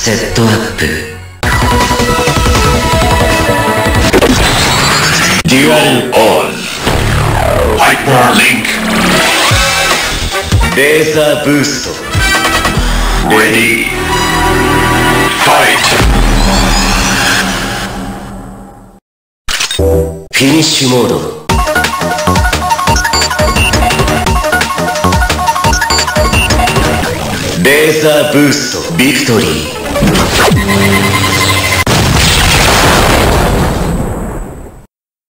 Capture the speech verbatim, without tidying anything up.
セットアップ。デュアルオン。ハイパーリンク。レーザーブースト。レディー。ファイト。フィニッシュモード。レーザーブースト。ビクトリー。